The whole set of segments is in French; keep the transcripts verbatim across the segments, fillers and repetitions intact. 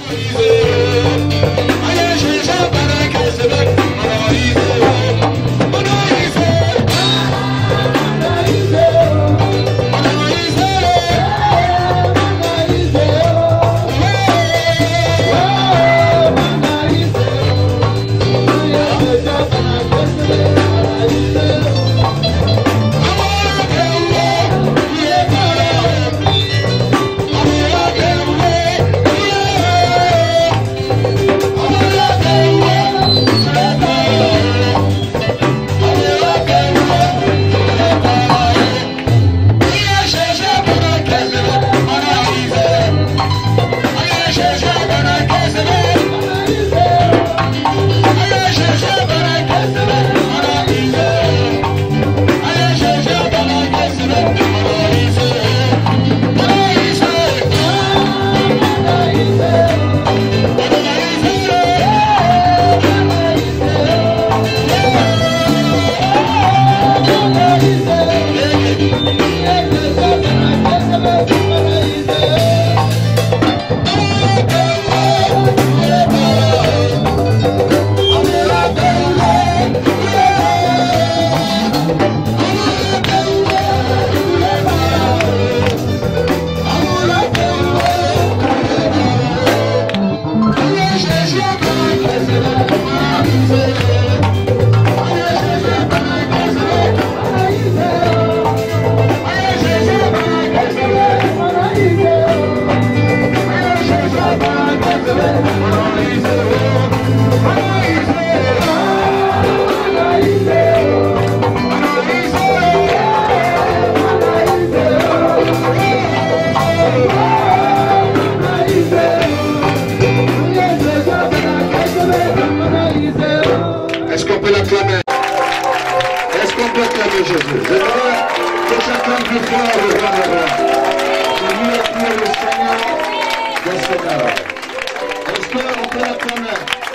Est-ce qu'on peut l'acclamer? Est-ce qu'on peut acclamer Jésus? Je voudrais que chacun plus fort le voit de voir. C'est lui qui est le Seigneur de Seigneur. Est-ce qu'on peut l'acclamer?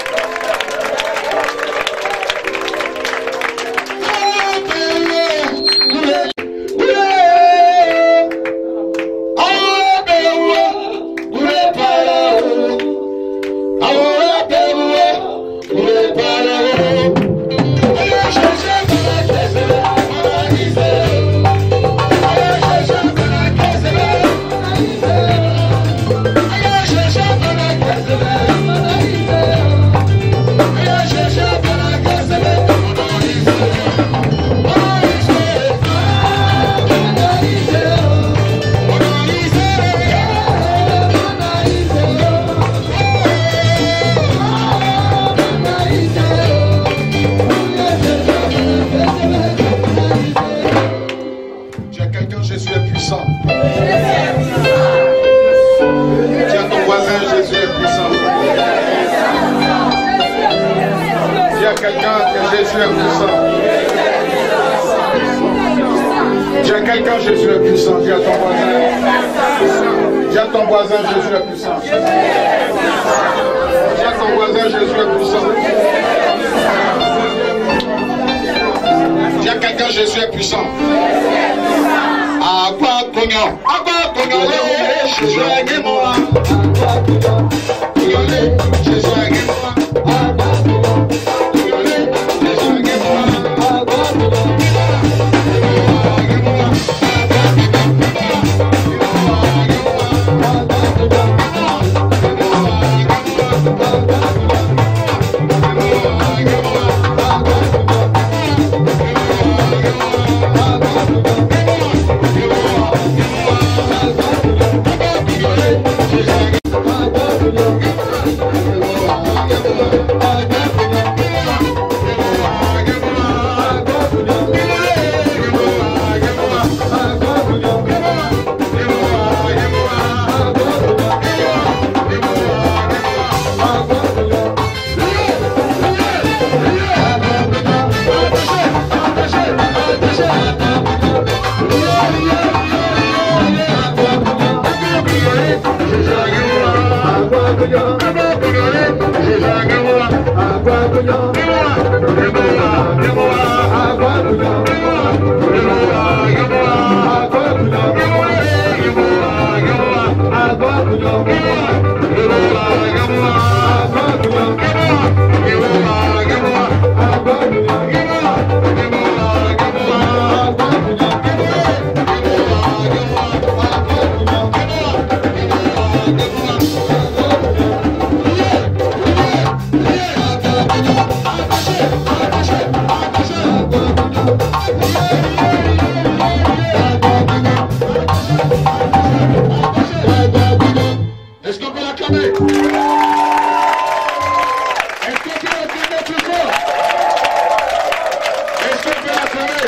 Quelqu'un que Jésus est puissant. Dis à quelqu'un Jésus est puissant. Dis à ton voisin. Dis à ton voisin Jésus est puissant. Dis à ton voisin Jésus est puissant. Dis à quelqu'un Jésus est puissant. Agua cognon. Agua cognon. Jésus est guémora. Jésus est guémora. Agua, acclamer? Est-ce qu'on peut l'acclamer plus fort? Est-ce qu'on peut l'acclamer?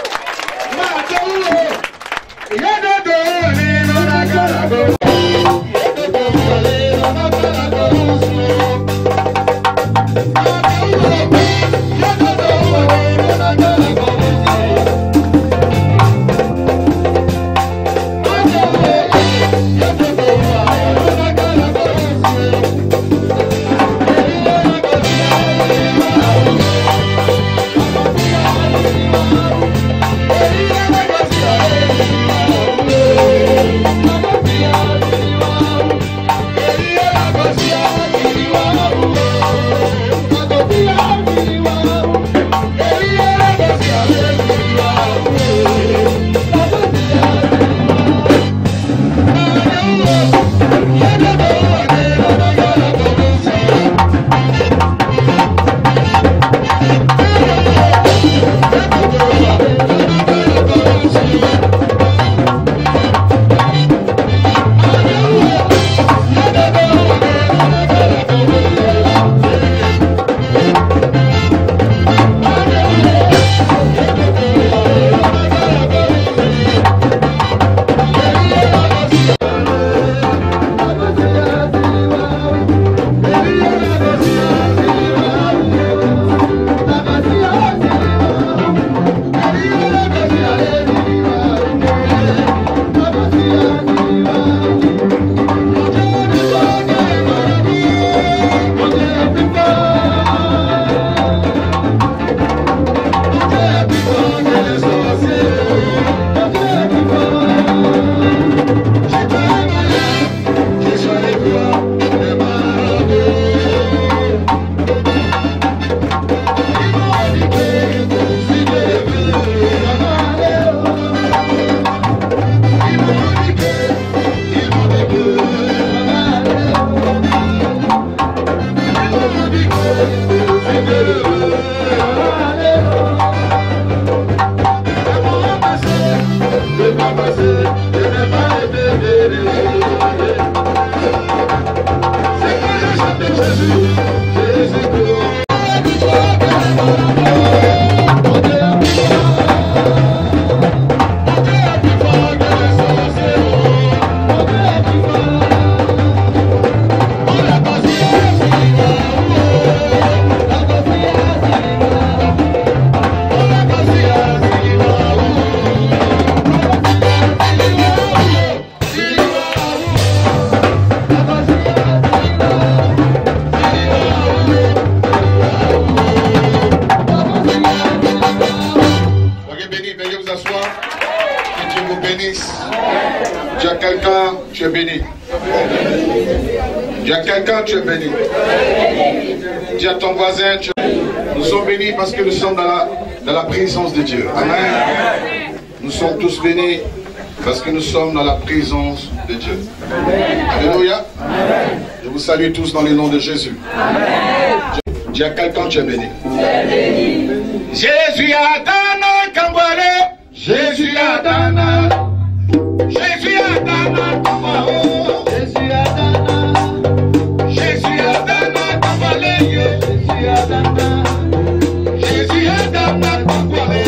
Tu as quelqu'un, tu es béni. Tu as quelqu'un, tu es béni. Dis à ton voisin, tu es béni. Nous sommes bénis parce que nous sommes dans la, dans la présence de Dieu. Amen. Nous sommes tous bénis parce que nous sommes dans la présence de Dieu. Alléluia. Je vous salue tous dans le nom de Jésus. Dis à quelqu'un, tu es béni. Jésus a donné Kambouale. Jésus a donné. Jésus a donné Kambouale. Jésus a donné. Jésus a donné Kambouale. Jésus a donné. Jésus a donné Kambouale.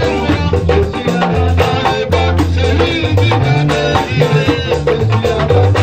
Jésus a donné.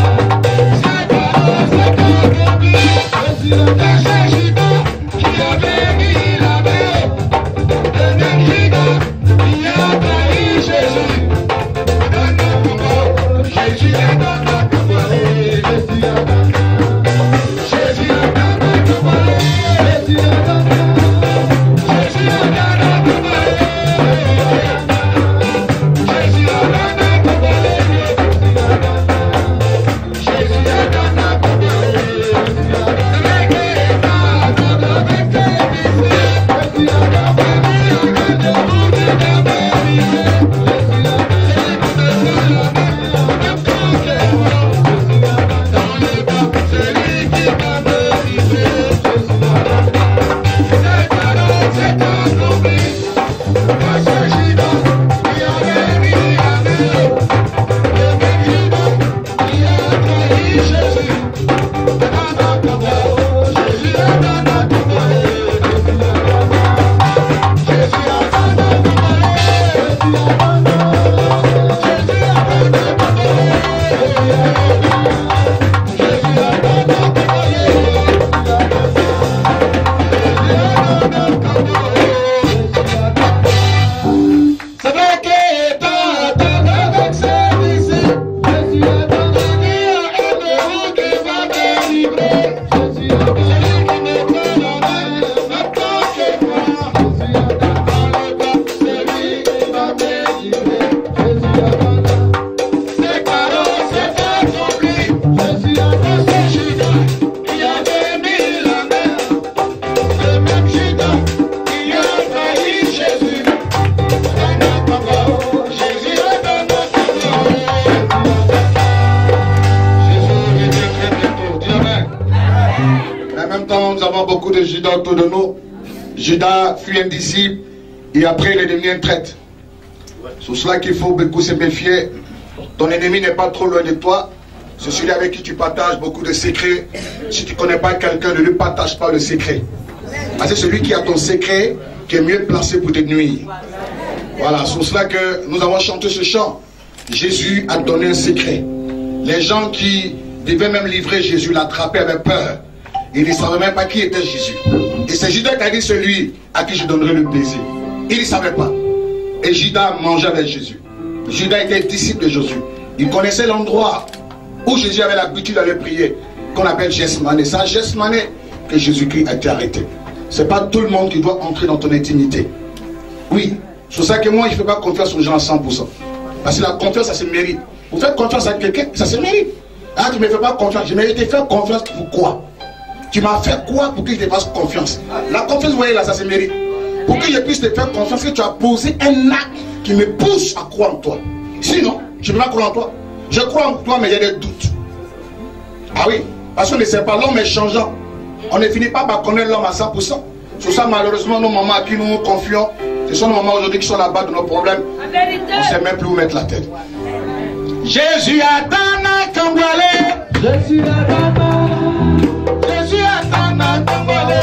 temps, nous avons beaucoup de Judas autour de nous. Judas fut un disciple et après il est devenu un traître. C'est pour cela qu'il faut beaucoup se méfier. Ton ennemi n'est pas trop loin de toi. C'est celui avec qui tu partages beaucoup de secrets. Si tu ne connais pas quelqu'un, ne lui partage pas le secret. Parce que c'est celui qui a ton secret qui est mieux placé pour te nuire. Voilà, c'est pour cela que nous avons chanté ce chant. Jésus a donné un secret. Les gens qui devaient même livrer Jésus l'attrapaient avec peur. Ils ne savaient même pas qui était Jésus. Et c'est Judas qui a dit celui à qui je donnerai le plaisir. Il ne savait pas. Et Judas mangeait avec Jésus. Judas était disciple de Jésus. Il connaissait l'endroit où Jésus avait l'habitude d'aller prier, qu'on appelle Gethsemane. C'est à Gethsemane que Jésus-Christ a été arrêté. Ce n'est pas tout le monde qui doit entrer dans ton intimité. Oui, c'est pour ça que moi, je ne fais pas confiance aux gens à cent pour cent. Parce que la confiance, ça se mérite. Vous faites confiance à quelqu'un, ça se mérite. Ah, tu ne me fais pas confiance. Je mérite de faire confiance pour quoi? Tu m'as fait quoi pour que je te fasse confiance? La confiance, vous voyez là, ça se mérite. Pour que je puisse te faire confiance, que tu as posé un acte qui me pousse à croire en toi. Sinon, je ne peux pas croire en toi. Je crois en toi, mais il y a des doutes. Ah oui, parce qu'on ne sait pas, l'homme est changeant. On ne finit pas par connaître l'homme à cent pour cent. C'est ça, malheureusement, nos mamans à qui nous nous confions, ce sont nos mamans aujourd'hui qui sont là-bas de nos problèmes. On ne sait même plus où mettre la tête. Jésus a donné Camboualé. Jésus a donné. Jésus a donné Camboualé.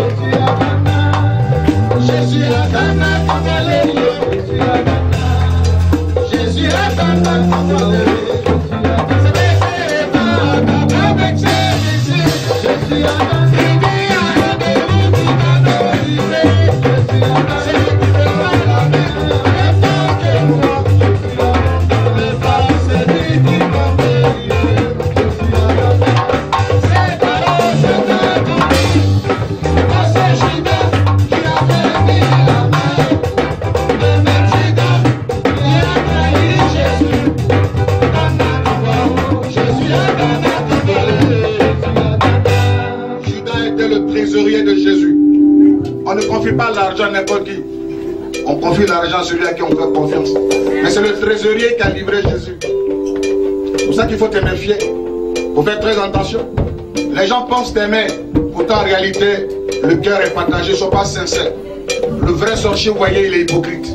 Jésus a donné Camboualé. Jésus a donné Camboualé. Jésus a donné. On ne confie pas l'argent à n'importe qui. On confie l'argent à celui à qui on fait confiance. Mais c'est le trésorier qui a livré Jésus. C'est pour ça qu'il faut te méfier. Il faut faire très attention. Les gens pensent t'aimer. Pourtant en réalité, le cœur est partagé, ils ne sont pas sincères. Le vrai sorcier, vous voyez, il est hypocrite.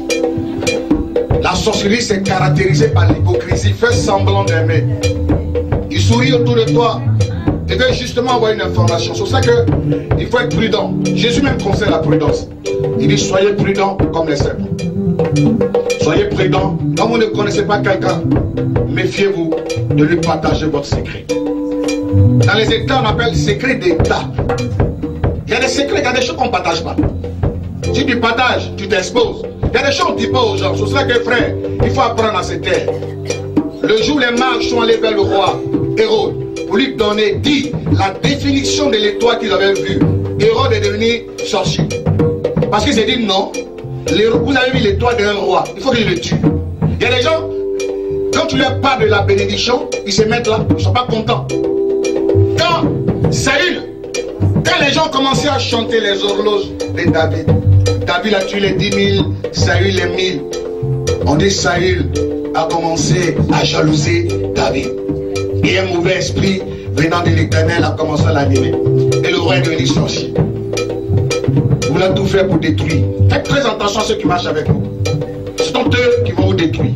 La sorcellerie, c'est caractérisé par l'hypocrisie. Il fait semblant d'aimer. Il sourit autour de toi. Il veut justement avoir une information. C'est pour ça qu'il faut être prudent. Jésus même conseille la prudence. Il dit soyez prudents comme les serpents. Soyez prudents. Quand vous ne connaissez pas quelqu'un, méfiez-vous de lui partager votre secret. Dans les États, on appelle secret d'État. Il y a des secrets, il y a des choses qu'on ne partage pas. Si tu partages, tu t'exposes. Il y a des choses qu'on ne dit pas aux gens. C'est pour ça que frère, il faut apprendre à se taire. Le jour où les mages sont allés vers le roi Hérode, pour lui donner, dit la définition de l'étoile qu'ils avaient vue. Hérode est devenu sorcier. Parce qu'il s'est dit non, les, vous avez vu l'étoile d'un roi, il faut que je le tue. Il y a des gens, quand tu leur parles de la bénédiction, ils se mettent là, ils ne sont pas contents. Quand Saül, quand les gens commençaient à chanter les horloges de David, David a tué les dix mille, Saül les mille. On dit Saül a commencé à jalouser David. Et un mauvais esprit venant de l'Éternel a commencé à l'animer. Et le roi est devenu sorcier. Vous voulez tout faire pour détruire. Faites très attention à ceux qui marchent avec vous. Ce sont eux qui vont vous détruire.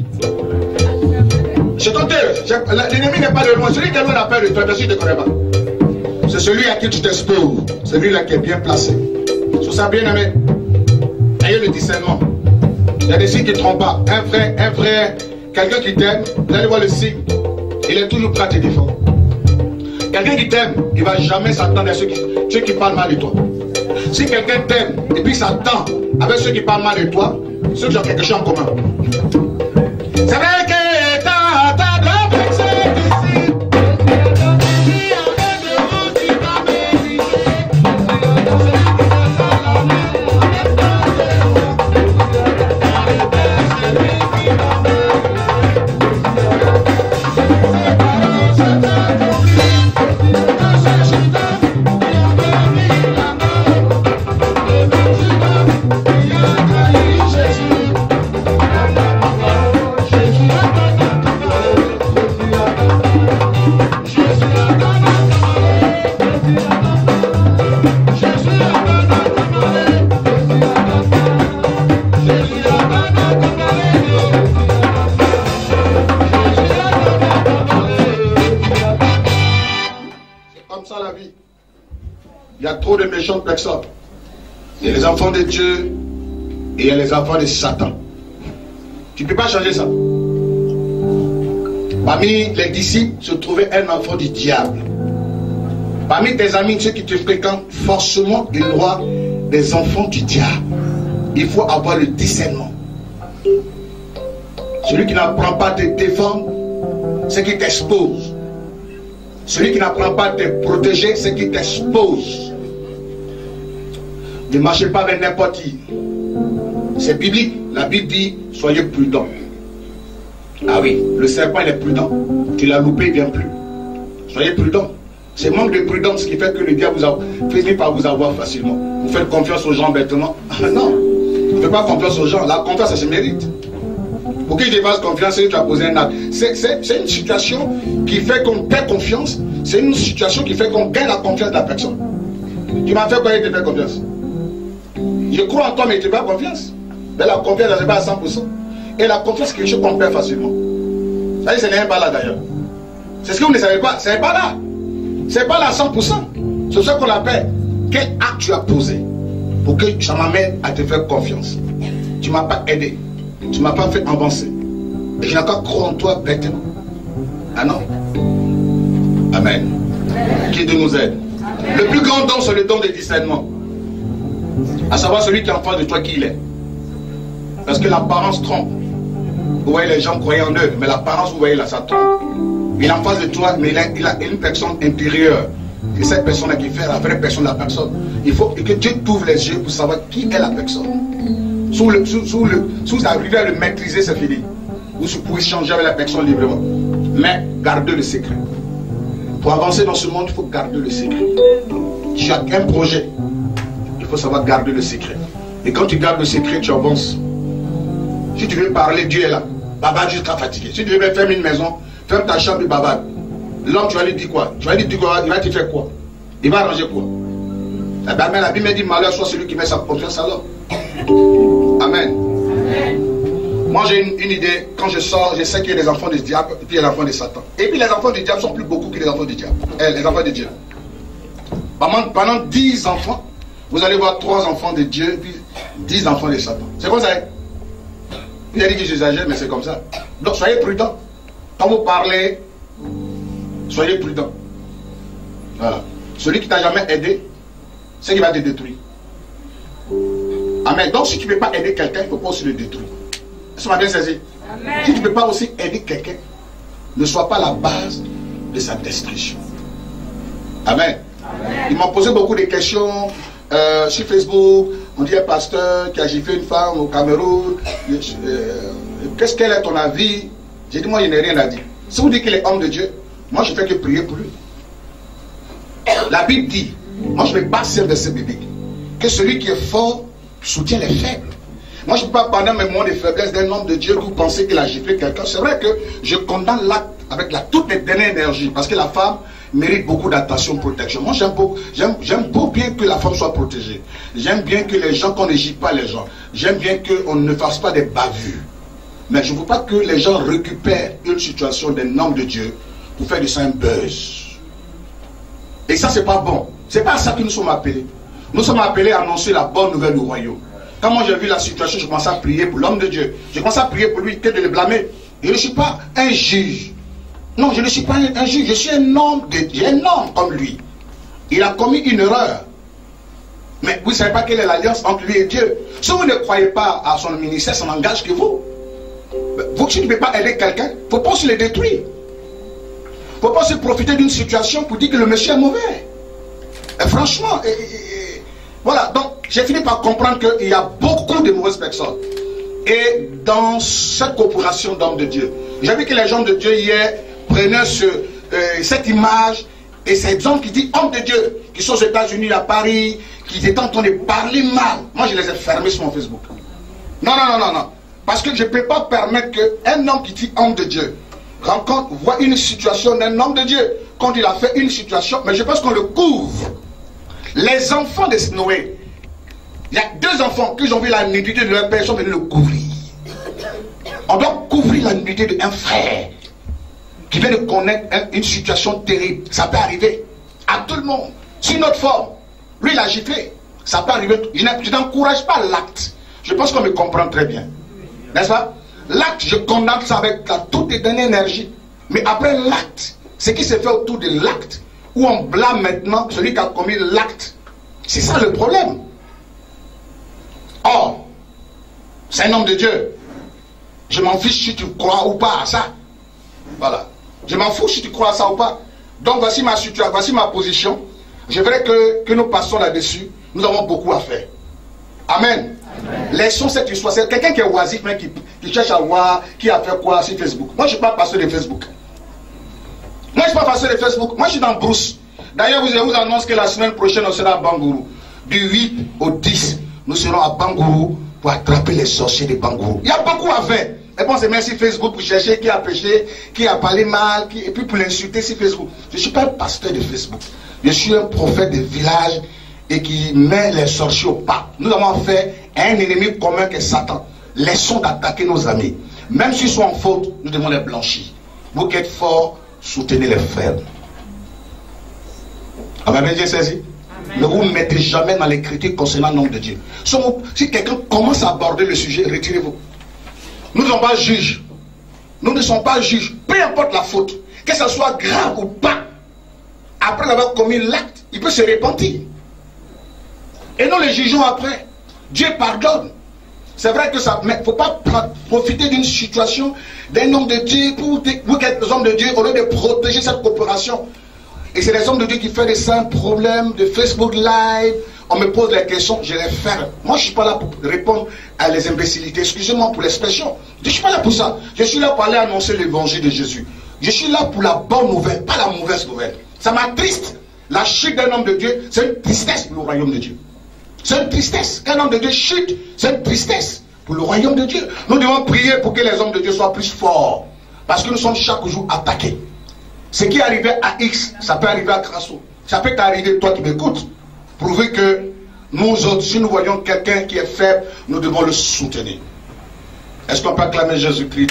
C'est eux. L'ennemi n'est pas de loin. Celui qui a loin la peur de toi, bien sûr, il ne te connaît pas. C'est celui à qui tu t'exposes. Celui-là qui est bien placé. Sur ça, bien aimé, ayez le discernement. Il y a des signes qui ne trompent pas. Un vrai, un vrai, quelqu'un qui t'aime, vous allez voir le signe. Il est toujours prêt à te défendre. Quelqu'un qui t'aime, il ne va jamais s'attendre à ceux qui, ceux qui parlent mal de toi. Si quelqu'un t'aime et puis s'attend avec ceux qui parlent mal de toi, ceux qui ont quelque chose en commun. C'est vrai que t'as ta de vexer ici. comme ça la vie. Il y a trop de méchantes personnes. Il y a les enfants de Dieu et il y a les enfants de Satan. Tu ne peux pas changer ça. Parmi les disciples se trouvait un enfant du diable. Parmi tes amis, ceux qui te fréquentent, forcément, il y aura des enfants du diable. Il faut avoir le discernement. Celui qui n'apprend pas à te défendre, c'est qui t'expose. Celui qui n'apprend pas à te protéger, c'est qui t'expose. Ne marchez pas avec n'importe qui. C'est biblique. La Bible dit, soyez prudents. Ah oui, le serpent il est prudent. Tu l'as loupé, il ne vient plus. Soyez prudents. C'est manque de prudence qui fait que le diable vous a fini par vous avoir facilement. Vous faites confiance aux gens bêtement. Ah non, ne faites pas confiance aux gens. La confiance, ça se mérite. Pour que je te fasse confiance, c'est que tu as posé un acte. C'est une situation qui fait qu'on perd confiance. C'est une situation qui fait qu'on gagne la confiance de la personne. Tu m'as fait quoi, il te fait confiance? Je crois en toi, mais tu ne fais pas confiance. Mais la confiance, elle n'est pas à cent pour cent. Et la confiance, c'est quelque chose qu'on perd facilement. Ça dit, ce n'est pas là d'ailleurs. C'est ce que vous ne savez pas. Ce n'est pas là. Ce n'est pas là à cent pour cent. C'est ce qu'on appelle. Quel acte tu as posé pour que ça m'amène à te faire confiance? Tu ne m'as pas aidé. Tu ne m'as pas fait avancer. Et je n'ai pas cru en toi bêtement. Ah non? Amen. Qui de nous aide? Amen. Le plus grand don, c'est le don de discernement. À savoir celui qui est en face de toi qui il est. Parce que l'apparence trompe. Vous voyez, les gens croyaient en eux, mais l'apparence, vous voyez là, ça trompe. Il est en face de toi, mais il a, il a une personne intérieure. Et cette personne-là qui fait la vraie personne de la personne. Il faut que Dieu t'ouvre les yeux pour savoir qui est la personne. Sous le, sous, sous le, sous vous arrivez à le maîtriser, c'est fini. Vous pouvez changer avec la personne librement. Mais gardez le secret. Pour avancer dans ce monde, il faut garder le secret. Tu as un projet. Il faut savoir garder le secret. Et quand tu gardes le secret, tu avances. Si tu veux parler, Dieu est là. Baba, tu seras fatigué. Si tu veux fermer une maison, ferme ta chambre et baba. L'homme, tu vas lui dire quoi? Tu vas lui dire quoi? Il va te faire quoi? Il va arranger quoi? La Bible dit malheur soit celui qui met sa confiance à l'homme. Amen. Amen. Moi j'ai une, une idée, quand je sors, je sais qu'il y a des enfants du diable et puis il y a des enfants de Satan. Et puis les enfants du diable sont plus beaucoup que les enfants du diable. Eh, les enfants de Dieu. Pendant, pendant dix enfants, vous allez voir trois enfants de Dieu et puis dix enfants de Satan. C'est comme ça. Il a dit que j'exagère, mais c'est comme ça. Donc soyez prudents. Quand vous parlez, soyez prudents. Voilà. Celui qui t'a jamais aidé, c'est qui va te détruire. Amen. Donc si tu ne peux pas aider quelqu'un, il ne faut pas aussi le détruire. Ça m'a bien saisi. Amen. Si tu ne peux pas aussi aider quelqu'un, ne sois pas la base de sa destruction. Amen. Amen. Ils m'ont posé beaucoup de questions euh, sur Facebook. On dit un pasteur qui a giflé une femme au Cameroun. Euh, Qu'est-ce qu'elle est ton avis? J'ai dit, moi, je n'ai rien à dire. Si vous dites qu'il est homme de Dieu, moi, je ne fais que prier pour lui. La Bible dit, moi, je ne vais pas servir de ce bébé, que celui qui est fort soutient les faibles. Moi, je ne peux pas parler mes moments de faiblesse d'un homme de Dieu que vous pensez qu'il a giflé quelqu'un. C'est vrai que je condamne l'acte avec la, toute mes dernières énergies, parce que la femme mérite beaucoup d'attention, protection. Moi, j'aime beaucoup, j'aime beaucoup bien que la femme soit protégée. J'aime bien que les gens, qu'on ne gifle pas les gens. J'aime bien qu'on ne fasse pas des bavures. Mais je ne veux pas que les gens récupèrent une situation d'un homme de Dieu pour faire de ça un buzz. Et ça, c'est pas bon. C'est pas à ça que nous sommes appelés. Nous sommes appelés à annoncer la bonne nouvelle du royaume. Quand moi j'ai vu la situation, je commençais à prier pour l'homme de Dieu. Je commençais à prier pour lui, que de le blâmer. Je ne suis pas un juge. Non, je ne suis pas un juge. Je suis un homme de Dieu, un homme comme lui. Il a commis une erreur. Mais vous ne savez pas quelle est l'alliance entre lui et Dieu. Si vous ne croyez pas à son ministère, ça n'engage que vous. Vous, si tu ne peux pas aider quelqu'un, il ne faut pas se le détruire. Il ne faut pas se profiter d'une situation pour dire que le monsieur est mauvais. Et franchement, et, et, et, voilà. Donc, j'ai fini par comprendre qu'il y a beaucoup de mauvaises personnes. Et dans cette corporation d'hommes de Dieu, j'ai vu que les gens de Dieu hier prenaient ce, euh, cette image et ces hommes qui disent hommes de Dieu, qui sont aux États-Unis, à Paris, qui étaient en train de parler mal. Moi, je les ai fermés sur mon Facebook. Non, non, non, non, non. Parce que je ne peux pas permettre qu'un homme qui dit homme de Dieu rencontre, voit une situation d'un homme de Dieu. Quand il a fait une situation, mais je pense qu'on le couvre. Les enfants de Noé, il y a deux enfants qui ont vu la nudité de leur père, ils sont venus le couvrir. On doit couvrir la nudité d'un frère qui vient de connaître une situation terrible. Ça peut arriver. à tout le monde, sur notre forme. Lui, il a agité. Ça peut arriver. Je n'encourage pas l'acte. Je pense qu'on me comprend très bien. N'est-ce pas? L'acte, je condamne ça avec la toute dernière énergie. Mais après l'acte, ce qui se fait autour de l'acte, où on blâme maintenant celui qui a commis l'acte, c'est ça le problème. Or, c'est un homme de Dieu. Je m'en fiche si tu crois ou pas à ça. Voilà. Je m'en fous si tu crois à ça ou pas. Donc voici ma situation, voici ma position. Je voudrais que, que nous passions là-dessus. Nous avons beaucoup à faire. Amen. Amen. Laissons cette histoire. C'est quelqu'un qui est oisif, mais qui, qui cherche à voir qui a fait quoi sur Facebook. Moi, je ne suis pas pasteur de Facebook. Moi, je ne suis pas pasteur de Facebook. Moi, je suis dans Brousse. D'ailleurs, je vous annonce que la semaine prochaine, on sera à Bangourou. Du huit au dix, nous serons à Bangourou pour attraper les sorciers de Bangourou. Il y a beaucoup à faire. Mais bon, c'est merci Facebook pour chercher qui a péché, qui a parlé mal, qui, et puis pour l'insulter sur Facebook. Je ne suis pas un pasteur de Facebook. Je suis un prophète de village et qui met les sorciers au pas. Nous avons fait un ennemi commun qui est Satan. Laissons d'attaquer nos amis. Même s'ils sont en faute, nous devons les blanchir. Vous qui êtes forts, soutenez les frères. Amen, bien Dieu saisi. Ne vous mettez jamais dans les critiques concernant le nom de Dieu. Si quelqu'un commence à aborder le sujet, retirez-vous. Nous ne sommes pas juges. Nous ne sommes pas juges. Peu importe la faute, que ce soit grave ou pas, après avoir commis l'acte, il peut se repentir. Et nous les jugeons après. Dieu pardonne. C'est vrai que ça, mais il ne faut pas profiter d'une situation d'un homme de Dieu pour vous qui êtes des hommes de Dieu, au lieu de protéger cette coopération. Et c'est les hommes de Dieu qui font des simples problèmes de Facebook Live. On me pose des questions, je les ferme. Moi, je ne suis pas là pour répondre à les imbécilités. Excusez-moi pour l'expression. Je ne suis pas là pour ça. Je suis là pour aller annoncer l'évangile de Jésus. Je suis là pour la bonne nouvelle, pas la mauvaise nouvelle. Ça m'attriste. La chute d'un homme de Dieu, c'est une tristesse pour le royaume de Dieu. C'est une tristesse. Qu'un homme de Dieu chute, c'est une tristesse pour le royaume de Dieu. Nous devons prier pour que les hommes de Dieu soient plus forts. Parce que nous sommes chaque jour attaqués. Ce qui est arrivé à X, ça peut arriver à Crasso. Ça peut t'arriver, toi qui m'écoutes. Prouver que nous autres, si nous voyons quelqu'un qui est faible, nous devons le soutenir. Est-ce qu'on peut acclamer Jésus-Christ?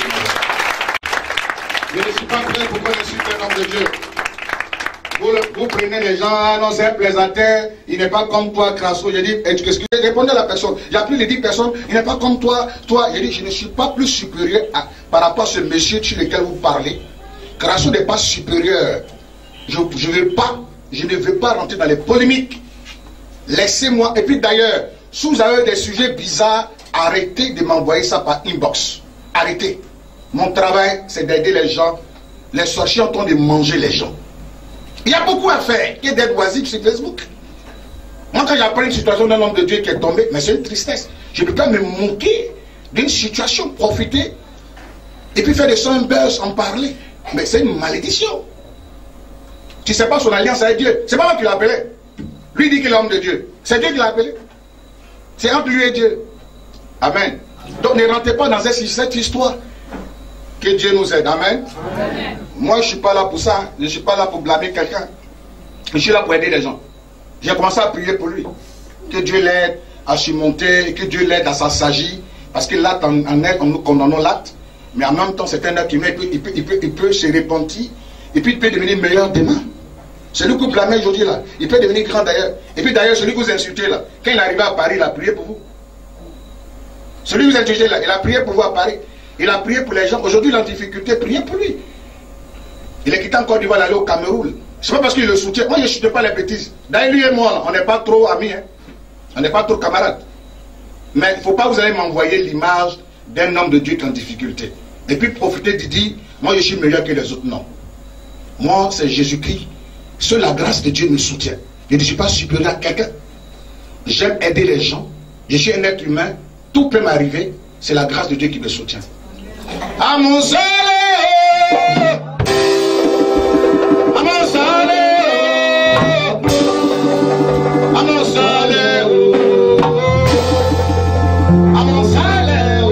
Je ne suis pas prêt pour qu'on insulte un homme de Dieu. Vous, vous prenez les gens, ah non, c'est un plaisantin, il n'est pas comme toi, Crasso. Je dis, qu'est-ce que répondez à la personne? J'ai appelé les dix personnes, il n'est pas comme toi, toi. Je dis, je ne suis pas plus supérieur à, par rapport à ce monsieur sur lequel vous parlez. Crasso n'est pas supérieur. Je, je, veux pas, je ne veux pas rentrer dans les polémiques. Laissez-moi. Et puis d'ailleurs, si vous avez des sujets bizarres, arrêtez de m'envoyer ça par inbox. Arrêtez. Mon travail, c'est d'aider les gens. Les sorciers ont train de manger les gens. Il y a beaucoup à faire. Il y a d'être oisifs sur Facebook. Moi, quand j'apprends une situation d'un homme de Dieu qui est tombé, mais c'est une tristesse. Je ne peux pas me moquer d'une situation, profiter, et puis faire des sons, un buzz, en parler. Mais c'est une malédiction. Tu ne sais pas son alliance avec Dieu. C'est pas moi qui l'ai appelé. Lui dit qu'il est l'homme de Dieu. C'est Dieu qui l'a appelé. C'est entre lui et Dieu. Amen. Donc ne rentrez pas dans cette histoire. Que Dieu nous aide. Amen. Amen. Moi, je ne suis pas là pour ça. Je ne suis pas là pour blâmer quelqu'un. Je suis là pour aider les gens. J'ai commencé à prier pour lui. Que Dieu l'aide à surmonter, que Dieu l'aide à s'assagir. Parce que l'acte en, en aide, nous condamnons l'acte. Mais en même temps, c'est un être humain. Il peut, il peut, il peut, il peut se repentir. Et puis, il peut devenir meilleur demain. Celui que vous blâmez aujourd'hui, là, il peut devenir grand d'ailleurs. Et puis d'ailleurs, celui que vous insultez, là, quand il est arrivé à Paris, il a prié pour vous. Celui que vous insultez, là, il a prié pour vous à Paris. Il a prié pour les gens. Aujourd'hui, il est en difficulté, priez pour lui. Il est quitté en Côte d'Ivoire, aller au Cameroun. C'est pas parce qu'il le soutient. Moi, je ne soutiens pas les bêtises. D'ailleurs, lui et moi, là, on n'est pas trop amis. Hein. On n'est pas trop camarades. Mais il ne faut pas vous allez m'envoyer l'image d'un homme de Dieu qui est en difficulté. Et puis profiter de dire, moi, je suis meilleur que les autres. Non. Moi, c'est Jésus-Christ. Seule la grâce de Dieu me soutient. Je ne suis pas supérieur à quelqu'un. J'aime aider les gens. Je suis un être humain. Tout peut m'arriver. C'est la grâce de Dieu qui me soutient. À mon salut, à mon salut, à mon salut, à mon salut,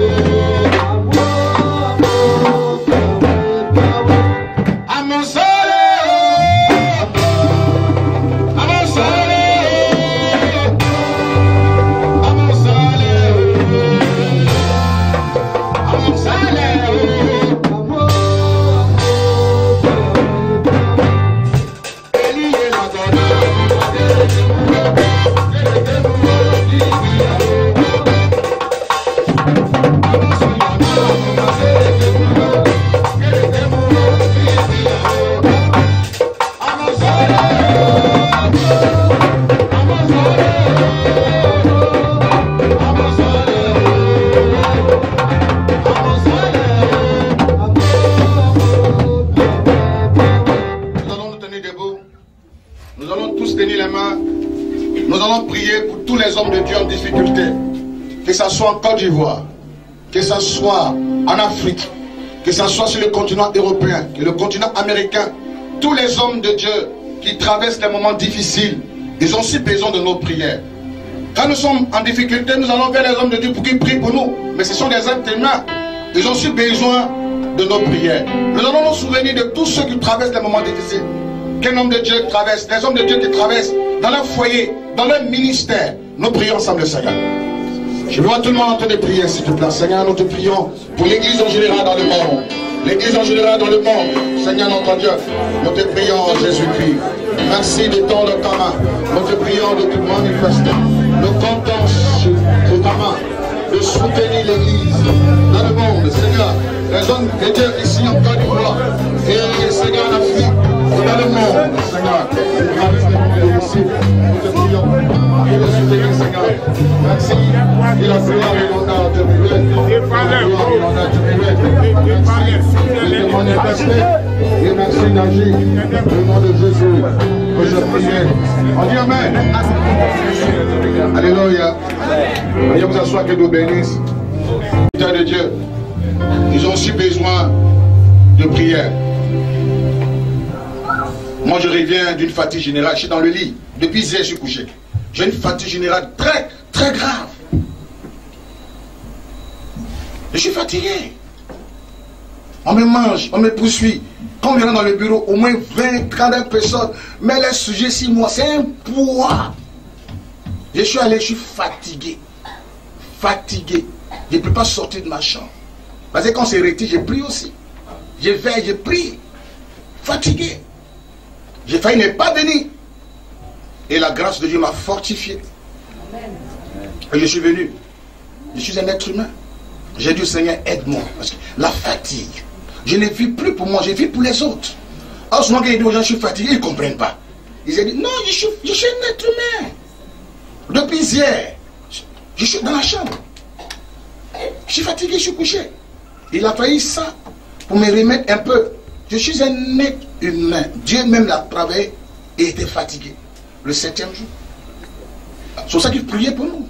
à mon salut. Nous allons tous tenir les mains. Nous allons prier pour tous les hommes de Dieu en difficulté. Que ce soit en Côte d'Ivoire, que ce soit en Afrique, que ce soit sur le continent européen, que le continent américain. Tous les hommes de Dieu qui traversent des moments difficiles, ils ont aussi besoin de nos prières. Quand nous sommes en difficulté, nous allons vers les hommes de Dieu pour qu'ils prient pour nous. Mais ce sont des êtres humains. Ils ont aussi besoin de nos prières. Nous allons nous souvenir de tous ceux qui traversent des moments difficiles. Qu'un homme de Dieu traverse, des hommes de Dieu qui traversent dans leur foyer, dans leur ministère. Nous prions ensemble le Seigneur. Je vois tout le monde en train de prier, s'il te plaît. Seigneur, nous te prions pour l'église en général dans le monde. L'église en général dans le monde. Seigneur notre Dieu, nous te prions Jésus-Christ. Merci de tendre ta main. Nous te prions de te manifester. Nous comptons sur ta main de soutenir l'église dans le monde. Seigneur, les hommes de Dieu ici en Côte d'Ivoire et Seigneur en Afrique et dans le monde. Seigneur, nous te prions et de soutenir Seigneur. Merci et la gloire et l'honneur de Dieu. La gloire et l'honneur de Dieu. Merci de te manifester et merci d'agir au nom de Jésus que je priais. On dit Amen. Alléluia. Veuillez vous asseoir, que nous bénisse. De Dieu, ils ont aussi besoin de prière. Moi, je reviens d'une fatigue générale. Je suis dans le lit. Depuis hier, je suis couché. J'ai une fatigue générale très, très grave. Je suis fatigué. On me mange, on me poursuit. Quand on vient dans le bureau, au moins vingt, trente personnes. Mais les sujets, six mois, c'est un poids. Je suis allé, je suis fatigué. Fatigué. Je ne peux pas sortir de ma chambre. Parce que quand c'est retire, je prie aussi. Je veille, je prie. Fatigué. J'ai failli ne pas venir. Et la grâce de Dieu m'a fortifié. Et je suis venu. Je suis un être humain. J'ai dit au Seigneur, aide-moi. Parce que la fatigue, je ne vis plus pour moi, je vis pour les autres. Alors souvent quand il dit aux gens, je suis fatigué, ils ne comprennent pas. Ils ont dit, non, je suis, je suis un être humain. Depuis hier, je suis dans la chambre. Je suis fatigué, je suis couché. Il a failli ça pour me remettre un peu. Je suis un être humain. Dieu même l'a travaillé et était fatigué. Le septième jour. C'est pour ça qu'il priait pour nous.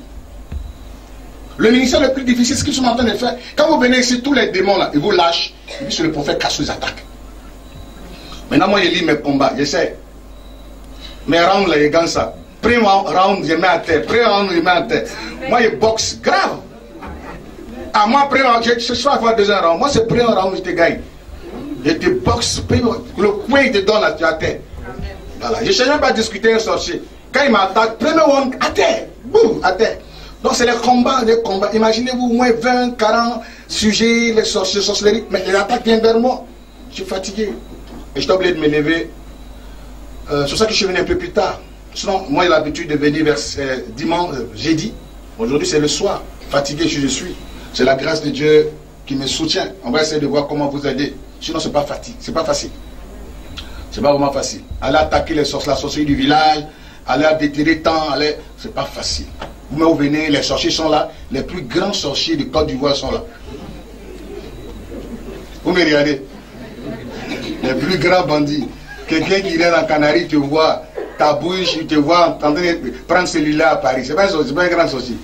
Le ministère le plus difficile, ce qu'ils sont en train de faire, quand vous venez ici, tous les démons là, ils vous lâchent. Et puis sur le prophète casse les attaques. Maintenant, moi, je lis mes combats, je sais. Mes rounds là, ils gagnent ça. Premier round, je mets à terre. Premier round, je mets à terre. Moi, je boxe grave. Ah, moi, premier round, je ne sais pas faire deuxième round. Moi, c'est premier round, je te gagne. Je te boxe, le coin, il te donne là, tu es à terre. Voilà. Je ne sais même pas discuter un sorcier. Quand il m'attaque, premier round, à terre. Boum, à terre. Donc, c'est les combats, les combats. Imaginez-vous, au moins vingt, quarante sujets, les sorciers, sorcelleries. Mais les attaques viennent vers moi. Je suis fatigué. Et je suis obligé de me lever. Euh, c'est pour ça que je suis venu un peu plus tard. Sinon, moi, j'ai l'habitude de venir vers euh, dimanche, euh, jeudi. Aujourd'hui, c'est le soir. Fatigué, je, je suis. C'est la grâce de Dieu qui me soutient. On va essayer de voir comment vous aider. Sinon, c'est pas facile. C'est pas facile. C'est pas vraiment facile. Aller attaquer les sorciers, la sorcellerie du village, aller déterrer tant, aller... c'est pas facile. Vous, vous venez, les sorciers sont là. Les plus grands sorciers de Côte d'Ivoire sont là. Vous me regardez. Les plus grands bandits. Quelqu'un qui vient en Canaries te voit, ta bouche, il te voit en train de prendre celui-là à Paris. C'est pas un sorcier, c'est pas un grand sorcier.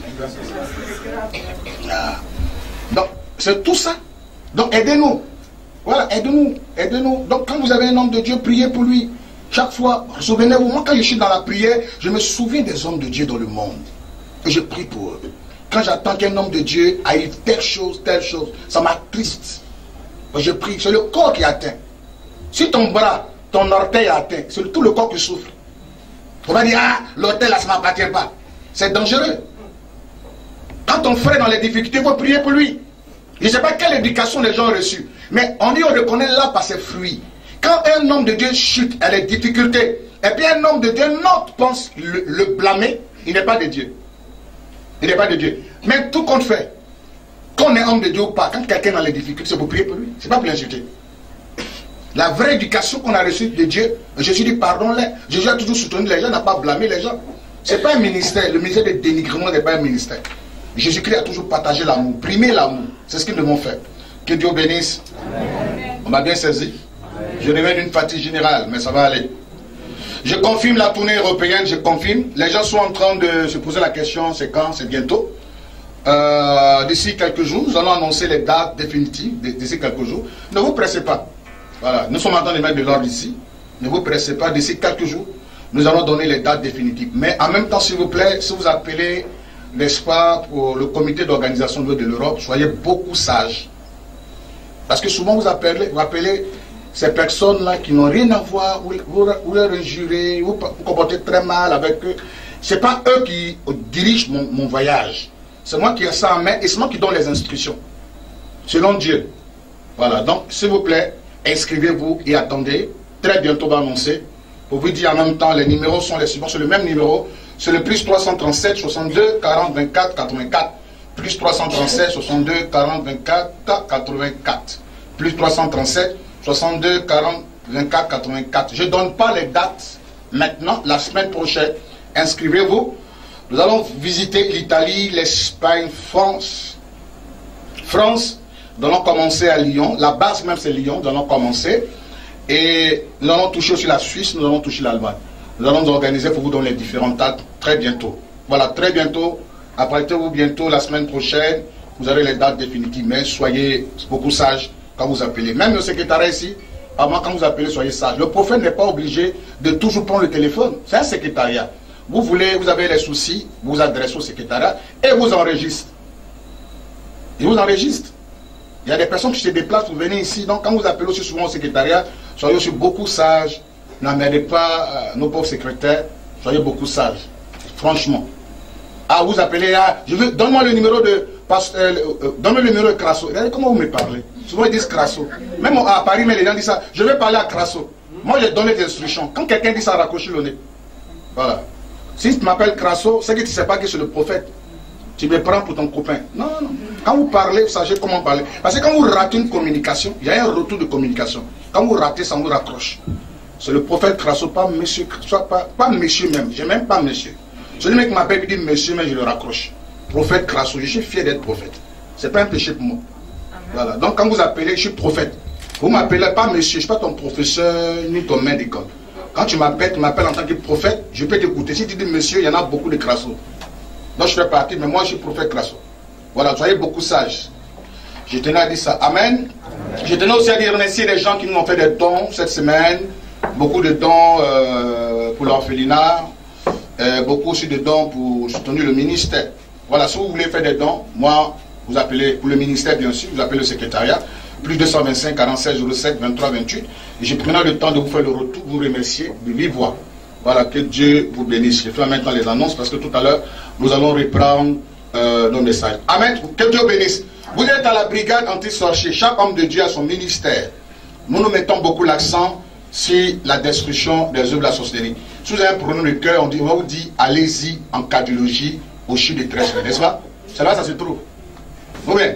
Ah. Donc, c'est tout ça. Donc, aidez-nous. Voilà, aidez-nous. Aidez-nous. Donc, quand vous avez un homme de Dieu, priez pour lui. Chaque fois, souvenez-vous, moi, quand je suis dans la prière, je me souviens des hommes de Dieu dans le monde. Et je prie pour eux. Quand j'attends qu'un homme de Dieu arrive telle chose, telle chose, ça m'attriste. Je prie, c'est le corps qui est atteint. Si ton bras, ton orteil est atteint, c'est tout le corps qui souffre. On va dire, ah, l'orteil là, ça ne m'appartient pas. C'est dangereux. Quand ton frère est dans les difficultés, il faut prier pour lui. Je ne sais pas quelle éducation les gens ont reçue. Mais on dit, on reconnaît là par ses fruits. Quand un homme de Dieu chute à les difficultés, et puis un homme de Dieu, notre pense le, le blâmer, il n'est pas de Dieu. Il n'est pas de Dieu. Mais tout compte fait, qu'on est homme de Dieu ou pas, quand quelqu'un est dans les difficultés, c'est pour prier pour lui. Ce n'est pas pour l'insulter. La vraie éducation qu'on a reçue de Dieu, Jésus dit pardon-les. Jésus a toujours soutenu les gens, n'a pas blâmé les gens. Ce n'est pas un ministère. Le ministère de dénigrement n'est pas un ministère. Jésus-Christ a toujours partagé l'amour, primé l'amour. C'est ce qu'ils devons faire. Que Dieu bénisse. Amen. On m'a bien saisi. Je reviens d'une fatigue générale, mais ça va aller. Je confirme la tournée européenne, je confirme. Les gens sont en train de se poser la question, c'est quand? C'est bientôt. Euh, d'ici quelques jours, nous allons annoncer les dates définitives, d'ici quelques jours. Ne vous pressez pas. Voilà, nous sommes en train de mettre de l'ordre ici. Ne vous pressez pas, d'ici quelques jours, nous allons donner les dates définitives. Mais en même temps, s'il vous plaît, si vous appelez, n'est-ce pas, pour le comité d'organisation de l'Europe, soyez beaucoup sages. Parce que souvent vous appelez, vous appelez ces personnes-là qui n'ont rien à voir, vous, vous, vous leur injurez, vous vous comportez très mal avec eux. Ce n'est pas eux qui dirigent mon, mon voyage. C'est moi qui ai ça en main et c'est moi qui donne les instructions. Selon Dieu. Voilà, donc s'il vous plaît, inscrivez-vous et attendez. Très bientôt on va annoncer. Pour vous dire en même temps, les numéros sont les suivants. C'est le même numéro. C'est le plus trois cent trente-sept, soixante-deux, quarante, vingt-quatre, quatre-vingt-quatre. Plus trois cent trente-sept, soixante-deux, quarante, vingt-quatre, quatre-vingt-quatre. Plus trois cent trente-sept, soixante-deux, quarante, vingt-quatre, quatre-vingt-quatre. Je ne donne pas les dates maintenant, la semaine prochaine. Inscrivez-vous. Nous allons visiter l'Italie, l'Espagne, France. France, nous allons commencer à Lyon. La base même c'est Lyon, nous allons commencer. Et nous allons toucher aussi la Suisse, nous allons toucher l'Allemagne. Nous allons nous organiser pour vous donner les différentes dates très bientôt. Voilà, très bientôt. Apprêtez-vous bientôt, la semaine prochaine, vous aurez les dates définitives. Mais soyez beaucoup sages quand vous appelez. Même le secrétariat ici, avant quand vous appelez, soyez sages. Le prophète n'est pas obligé de toujours prendre le téléphone. C'est un secrétariat. Vous voulez, vous avez les soucis, vous vous adressez au secrétariat et vous enregistrez. Ils vous enregistrent. Il y a des personnes qui se déplacent pour venir ici. Donc quand vous appelez aussi souvent au secrétariat, soyez aussi beaucoup sages. N'emmerdez pas euh, nos pauvres secrétaires. Soyez beaucoup sages. Franchement. Ah, vous appelez là. Je veux, donne-moi le numéro de. Euh, euh, donne-moi le numéro de Crasso. Regardez comment vous me parlez. Souvent ils disent Crasso. Même à Paris, mais les gens disent ça. Je vais parler à Crasso. Moi, j'ai donné des instructions. Quand quelqu'un dit ça, raccroche le nez. Voilà. Si tu m'appelles Crasso, c'est que tu ne sais pas que c'est le prophète. Tu me prends pour ton copain. Non, non. Quand vous parlez, vous savez comment parler. Parce que quand vous ratez une communication, il y a un retour de communication. Quand vous ratez, ça vous raccroche. C'est le prophète Crasso, pas monsieur, soit pas, pas monsieur même. Je n'ai même pas monsieur. Celui mec m'appelle et dit monsieur, mais je le raccroche. Prophète Crasso, je suis fier d'être prophète. Ce n'est pas un péché pour moi. Voilà. Donc quand vous appelez, je suis prophète. Vous m'appelez pas monsieur, je ne suis pas ton professeur ni ton maître d'école. Quand tu m'appelles, tu m'appelles en tant que prophète, je peux t'écouter. Si tu dis monsieur, il y en a beaucoup de Crasso. Donc je fais partie, mais moi je suis prophète Crasso. Voilà, soyez beaucoup sages. Je tenais à dire ça. Amen. Je tenais aussi à dire remercier les gens qui nous ont fait des dons cette semaine. Beaucoup de dons euh, pour l'orphelinat. Euh, beaucoup aussi de dons pour soutenir le ministère. Voilà, si vous voulez faire des dons, moi, vous appelez, pour le ministère bien sûr, vous appelez le secrétariat. Plus deux cent vingt-cinq, quarante-sept, zéro sept, vingt-trois, vingt-huit. Et je prendrai le temps de vous faire le retour, vous remercier de vive voix. Voilà, que Dieu vous bénisse. Je fais maintenant les annonces parce que tout à l'heure, nous allons reprendre euh, nos messages. Amen. Que Dieu bénisse. Vous êtes à la brigade anti-sorcier. Chaque homme de Dieu a son ministère. Nous nous mettons beaucoup l'accent sur la destruction des œuvres de la sorcellerie. Si vous avez un problème de cœur, on, dit, on va vous dire, allez-y en cardiologie au CHU de Trèves, n'est-ce pas? C'est là ça se trouve. Vous voyez?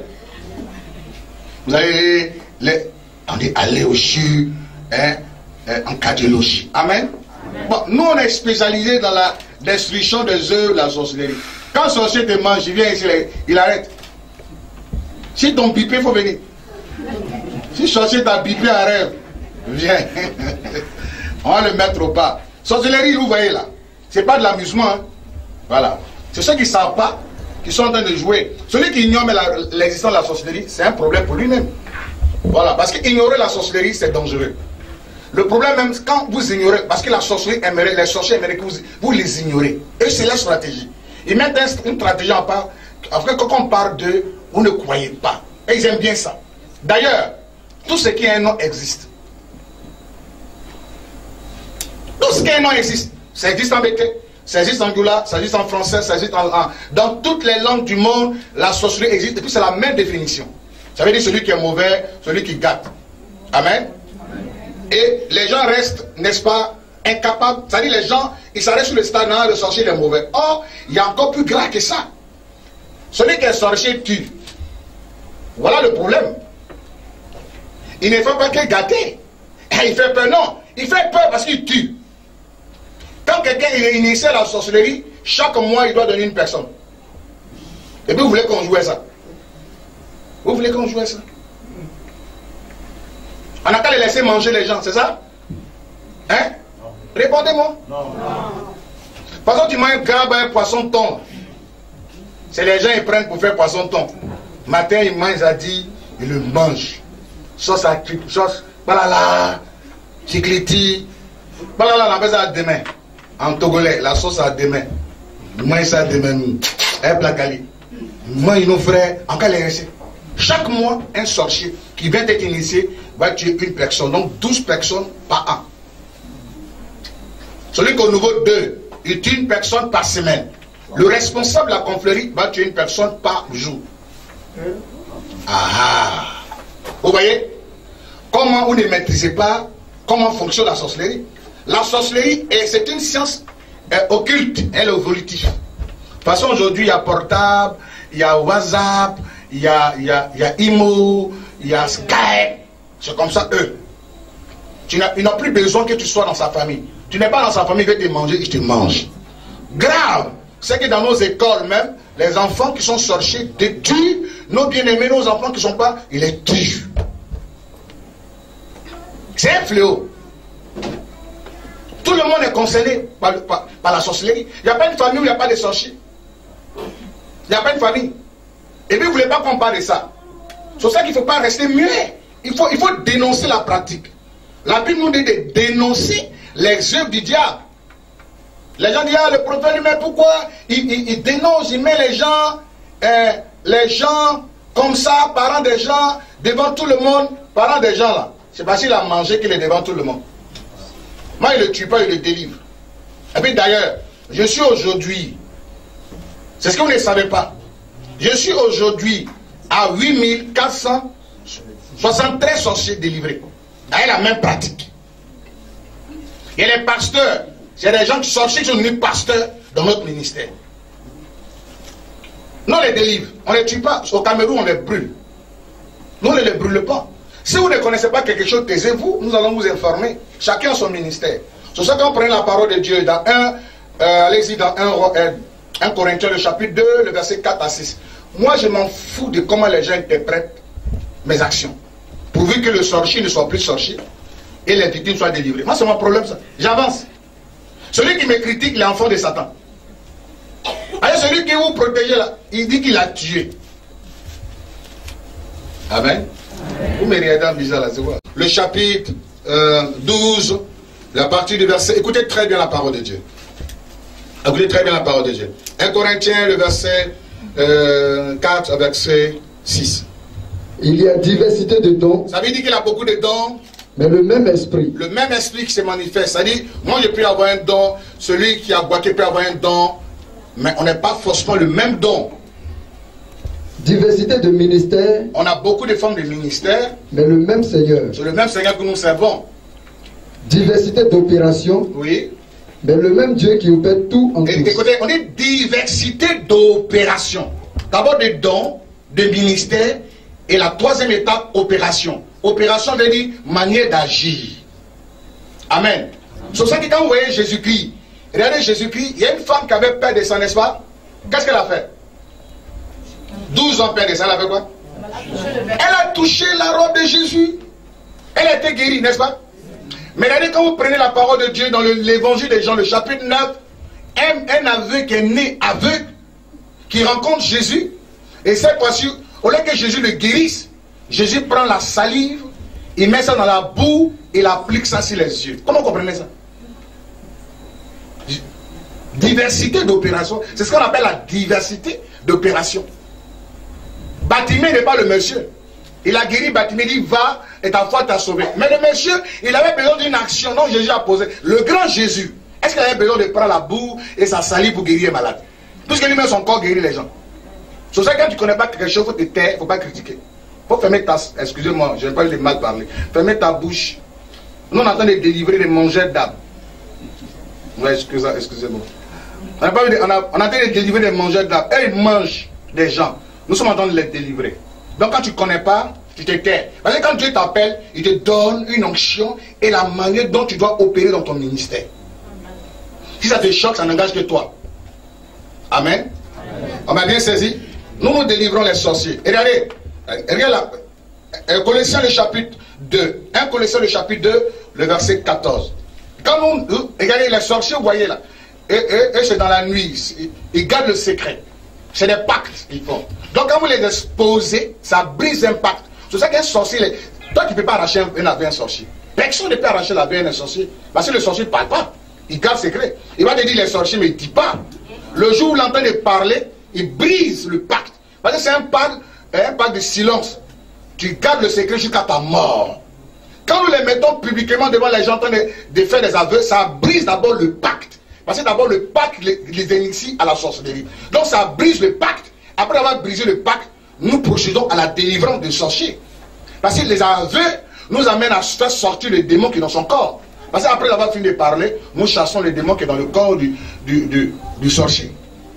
Vous allez, les, on dit, allez au CHU hein, hein, en cardiologie. Amen. Bon, nous on est spécialisé dans la destruction des œuvres de la sorcellerie. Quand le sorcier te mange, il vient ici, il arrête. Si ton bipé, il faut venir. Si le sorcier t'a bipé en rêve, viens. On va le mettre au pas. Sorcellerie, vous voyez là, c'est pas de l'amusement. Hein. Voilà. C'est ceux qui ne savent pas, qui sont en train de jouer. Celui qui ignore l'existence de la sorcellerie, c'est un problème pour lui-même. Voilà, parce qu'ignorer la sorcellerie, c'est dangereux. Le problème même, quand vous ignorez, parce que la sorcellerie aimerait, les sorciers aimeraient que vous, vous les ignorez. Et c'est la stratégie. Ils mettent une stratégie en part, après quand on parle d'eux, vous ne croyez pas. Et ils aiment bien ça. D'ailleurs, tout ce qui est un nom existe. Tout ce qui est un nom existe. Ça existe en bété, ça existe en goula, ça existe en français, ça existe en, en... Dans toutes les langues du monde, la sorcellerie existe. Et puis c'est la même définition. Ça veut dire celui qui est mauvais, celui qui gâte. Amen. Et les gens restent, n'est-ce pas, incapables. C'est-à-dire les gens, ils s'arrêtent sur le stade, non, le sorcier est mauvais. Or, il y a encore plus grave que ça. Celui qui est sorcier tue. Voilà le problème. Il ne fait pas que gâter. Il fait peur, non. Il fait peur parce qu'il tue. Quand quelqu'un est initié à la sorcellerie, chaque mois, il doit donner une personne. Et puis, vous voulez qu'on joue ça? Vous voulez qu'on joue ça? On n'a qu'à les laisser manger les gens, c'est ça? Hein? Répondez-moi. Non. Non. Par exemple, tu manges un crabe, un poisson thon. C'est les gens qui prennent pour faire poisson thon. Matin, ils mangent, ils ont dit, ils le mangent. Sauce à sauce, balala, chicliti, balala, on appelle ça demain. En togolais, la sauce à demain. Ils mangent ça demain. Un plat cali. Ils mangent nos frères, en cas les chaque mois, un sorcier qui vient d'être initié va tuer une personne. Donc douze personnes par an. Celui qu'au niveau deux, il tue une personne par semaine. Le responsable de la confrérie va tuer une personne par jour. Ah, vous voyez comment vous ne maîtrisez pas comment fonctionne la sorcellerie. La sorcellerie, c'est une science euh, occulte, elle est évolutive. De toute façon, aujourd'hui, il y a portable, il y a WhatsApp, il y a, il y a, il y a Imo, il y a Skype. C'est comme ça, eux. Tu n'as, ils n'ont plus besoin que tu sois dans sa famille. Tu n'es pas dans sa famille, il veut te manger, il te mange. Grave, c'est que dans nos écoles même, les enfants qui sont sorciers tuent nos bien-aimés, nos enfants qui ne sont pas, ils les tuent. C'est un fléau. Tout le monde est concerné par, par, par la sorcellerie. Il n'y a pas une famille où il n'y a pas de sorciers. Il n'y a pas une famille. Et puis vous ne voulez pas qu'on parle de ça. C'est pour ça qu'il ne faut pas rester muet. Il faut, il faut dénoncer la pratique. La Bible nous dit de dénoncer les œuvres du diable. Les gens disent, ah, le prophète, mais pourquoi il, il, il dénonce, il met les gens, euh, les gens comme ça, parents des gens, devant tout le monde, parents des gens là. C'est parce qu'il a mangé qu'il est devant tout le monde. Moi, il ne le tue pas, il le délivre. Et puis d'ailleurs, je suis aujourd'hui, c'est ce que vous ne savez pas, je suis aujourd'hui à huit mille quatre cent soixante-treize sorciers délivrés. Avec la même pratique. Et les pasteurs, c'est des gens qui sont sorciers qui sont devenus pasteurs dans notre ministère. Nous on les délivre, on ne les tue pas. Au Cameroun, on les brûle. Nous on ne les brûle pas. Si vous ne connaissez pas quelque chose, taisez-vous, nous allons vous informer. Chacun a son ministère. C'est pour ça qu'on prend la parole de Dieu dans un, euh, allez-y, dans un Corinthiens, le chapitre deux, le verset quatre à six. Moi, je m'en fous de comment les gens interprètent mes actions. Pourvu que le sorcier ne soit plus sorcier et les victimes soient délivrées. Moi, c'est mon problème, ça. J'avance. Celui qui me critique, l'enfant de Satan. Alors, celui qui vous protège là, il dit qu'il a tué. Amen. Amen. Vous me regardez en bizarre là, c'est quoi? Le chapitre euh, douze, la partie du verset. Écoutez très bien la parole de Dieu. Écoutez très bien la parole de Dieu. un Corinthiens, le verset euh, quatre, verset six. Il y a diversité de dons. Ça veut dire qu'il a beaucoup de dons. Mais le même esprit. Le même esprit qui se manifeste. C'est-à-dire, moi je peux avoir un don, celui qui a boité peut avoir un don, mais on n'est pas forcément le même don. Diversité de ministères. On a beaucoup de formes de ministères. Mais le même Seigneur. C'est le même Seigneur que nous servons. Diversité d'opérations. Oui. Mais le même Dieu qui opère tout en tous. Écoutez, on dit diversité d'opérations. D'abord des dons, des ministères. Et la troisième étape, opération. Opération veut dire manière d'agir. Amen. C'est pour ça que quand vous voyez Jésus-Christ, regardez Jésus-Christ, il y a une femme qui avait peur de ça, n'est-ce pas? Qu'est-ce qu'elle a fait? douze ans peur de ça, elle a fait quoi? Elle a touché la robe de Jésus. Elle a été guérie, n'est-ce pas? Mais regardez, quand vous prenez la parole de Dieu dans l'évangile de Jean, le chapitre neuf, un, un aveugle qui est né aveugle, qui rencontre Jésus, et cette fois-ci, au lieu que Jésus le guérisse, Jésus prend la salive, il met ça dans la boue, et il applique ça sur les yeux. Comment vous comprenez ça? Diversité d'opérations. C'est ce qu'on appelle la diversité d'opérations. Bartimée n'est pas le monsieur. Il a guéri Bartimée, il dit va et ta foi t'a sauvé. Mais le monsieur, il avait besoin d'une action dont Jésus a posé. Le grand Jésus, est-ce qu'il avait besoin de prendre la boue et sa salive pour guérir les malades? Puisque lui-même son corps guérit les gens. C'est pour ça que quand tu ne connais pas quelque chose, il faut te taire, il ne faut pas critiquer. Il faut fermer ta... Excusez-moi, je n'ai pas eu de mal parler. Fermer ta bouche. Nous, on est en train de délivrer des mangeurs d'âme. Ouais, excusez-moi. Excusez on, a pas de, on, a, on est en train de délivrer des mangeurs d'âme. Eux, ils mangent des gens. Nous sommes en train de les délivrer. Donc, quand tu ne connais pas, tu te tais. Parce que quand Dieu t'appelle, il te donne une onction et la manière dont tu dois opérer dans ton ministère. Si ça te choque, ça n'engage que toi. Amen. Amen. On m'a bien saisi? Nous nous délivrons les sorciers. Et regardez, regardez là, Colossiens le chapitre deux. un Colossiens le chapitre deux, le verset quatorze. Quand nous, regardez les sorciers, vous voyez là, et, et, et c'est dans la nuit, ils, ils gardent le secret. C'est des pactes qu'ils font. Donc quand vous les exposez, ça brise un pacte. C'est ça qu'un sorcier, les... toi tu ne peux pas arracher un, un avis à un sorcier. Personne ne peut arracher la vie à un sorcier. Parce que le sorcier ne parle pas. Il garde secret. Il va te dire les sorciers, mais il ne dit pas. Le jour où il entend de parler, il brise le pacte. Parce que c'est un pacte, un pacte de silence. Tu gardes le secret jusqu'à ta mort. Quand nous les mettons publiquement devant les gens en train de, de faire des aveux, ça brise d'abord le pacte. Parce que d'abord le pacte les, les initie à la sorcellerie. Donc ça brise le pacte. Après avoir brisé le pacte, nous procédons à la délivrance des sorciers. Parce que les aveux nous amènent à faire sortir les démons qui sont dans son corps. Parce qu'après avoir fini de parler, nous chassons les démons qui sont dans le corps du, du, du, du sorcier.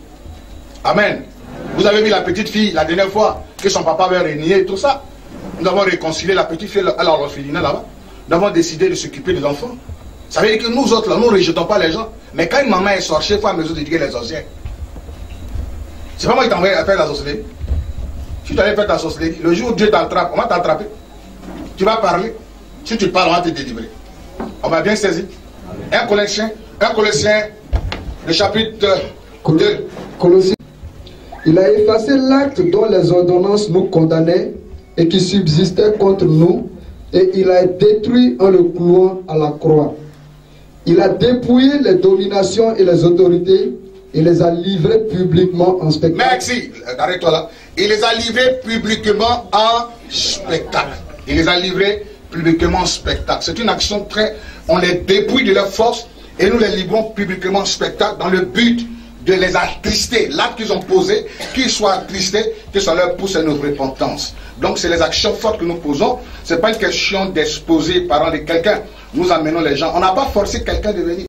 Amen. Vous avez vu la petite fille la dernière fois que son papa avait régné et tout ça. Nous avons réconcilié la petite fille à l'orphelinat là-bas. Nous avons décidé de s'occuper des enfants. Ça veut dire que nous autres là, nous ne rejetons pas les gens. Mais quand une maman est sorcière, il faut à mesure d'éduquer les sorcières. C'est pas moi qui t'envoie à faire la sorcellerie. Si tu allais faire ta sorcellerie, le jour où Dieu t'attrape, on va t'attraper. Tu vas parler. Si tu parles, on va te délivrer. On va bien saisir. Un Colossien, un Colossien, le chapitre deux. Colossiens. Il a effacé l'acte dont les ordonnances nous condamnaient et qui subsistait contre nous, et il a détruit en le clouant à la croix. Il a dépouillé les dominations et les autorités et les a livrées publiquement en spectacle. Merci, arrête-toi là. Il les a livrés publiquement en spectacle. Il les a livrés publiquement en spectacle. C'est une action très... On les dépouille de leur force et nous les livrons publiquement en spectacle dans le but de les attrister. L'acte qu'ils ont posé, qu'ils soient attristés, que ça leur pousse à une repentance. Donc c'est les actions fortes que nous posons. Ce n'est pas une question d'exposer par an de quelqu'un. Nous amenons les gens. On n'a pas forcé quelqu'un de venir.